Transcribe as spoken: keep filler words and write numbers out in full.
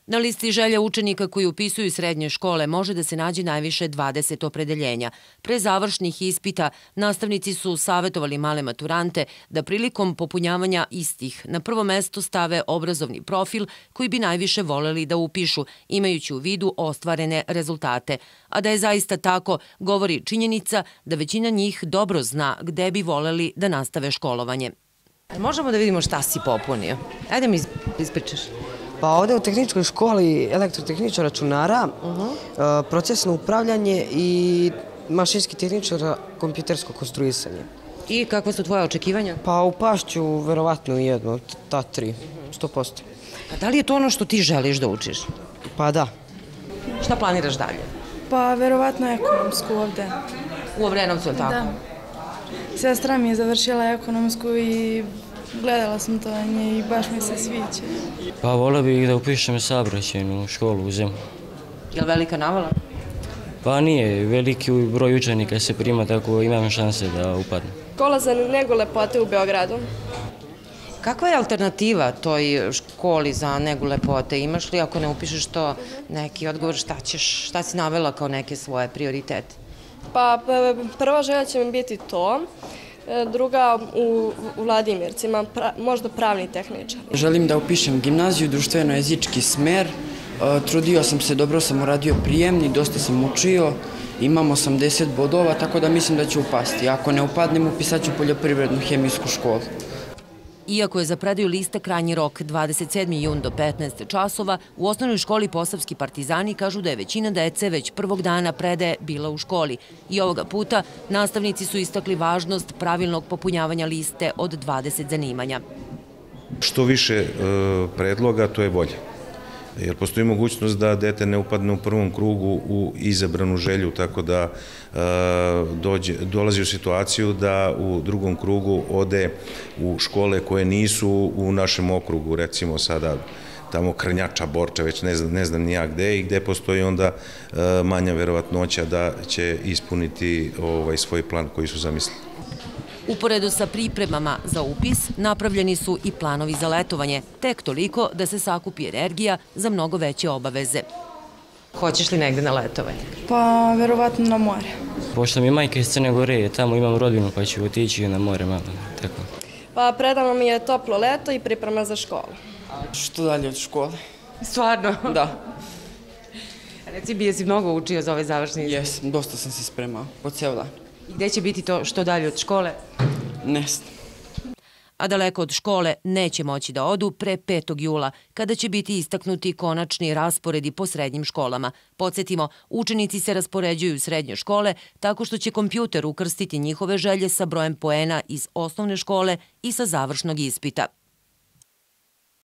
Na listi želja učenika koji upisuju srednje škole može da se nađe najviše dvadeset opredeljenja. Pre završnih ispita nastavnici su savetovali male maturante da prilikom popunjavanja istih na prvo mesto stave obrazovni profil koji bi najviše voleli da upišu, imajući u vidu ostvarene rezultate. A da je zaista tako, govori činjenica da većina njih dobro zna gde bi voleli da nastave školovanje. Možemo da vidimo šta si popunio? Ajde mi ispričaš. Pa ovde u tehničkoj školi elektrotehničar računara, procesno upravljanje i mašinski tehničar kompjutersko konstruisanje. I kakva su tvoje očekivanja? Pa upašću verovatno jedno, ta tri, sto posto. A da li je to ono što ti želiš da učiš? Pa da. Šta planiraš dalje? Pa verovatno ekonomsku ovde. U Obrenovcu, je li tako? Da. Sestra mi je završila ekonomsku i gledala sam to na nje i baš mi se sviđa. Pa volio bih da upišem saobraćajnu školu u Zemlju. Je li velika navala? Pa nije, veliki broj učenika se prima, tako imam šanse da upadnem. Škola za negu lepote u Beogradu. Kakva je alternativa toj školi za negu lepote? Imaš li, ako ne upišeš to, neki odgovor, šta ćeš, šta si navela kao neke svoje prioritete? Pa prva želja će mi biti to, druga u Vladimircima, možda pravni tehničar. Želim da upišem gimnaziju, društveno-jezički smer. Trudio sam se, dobro sam uradio prijemni, dosta sam učio, imam osamdeset bodova, tako da mislim da ću upasti. Ako ne upadnem, upisat ću poljoprivrednu hemijsku školu. Iako je za predaju liste krajnji rok dvadeset sedmi jun do petnaest časova, u osnovnoj školi Posavski partizani kažu da je većina dece već prvog dana predaje bila u školi. I ovoga puta nastavnici su istakli važnost pravilnog popunjavanja liste od dvadeset zanimanja. Što više predloga, to je bolje. Jer postoji mogućnost da dete ne upadne u prvom krugu u izabranu želju, tako da dolazi u situaciju da u drugom krugu ode u škole koje nisu u našem okrugu, recimo sada tamo Krnjača, Borča, već ne znam ni ja gde, i gde postoji onda manja verovatnoća da će ispuniti svoj plan koji su zamislili. Uporedo sa pripremama za upis napravljeni su i planovi za letovanje, tek toliko da se sakupi energija za mnogo veće obaveze. Hoćeš li negde na letovanje? Pa verovatno na more. Pošto mi je majka iz Crne Gore, tamo imam rodbinu pa ću otići na more malo. Pa predano mi je toplo leto i priprema za školu. Što dalje od škole? Stvarno? Da. Reci bi, jesi mnogo učio za ove završne ispite? Jesam, dosta sam se spremao, po ceo dan. I gde će biti to što dalje od škole? Ne znam. A daleko od škole neće moći da odu pre petog jula, kada će biti istaknuti konačni rasporedi po srednjim školama. Podsjetimo, učenici se raspoređuju u srednje škole tako što će kompjuter ukrstiti njihove želje sa brojem poena iz osnovne škole i sa završnog ispita.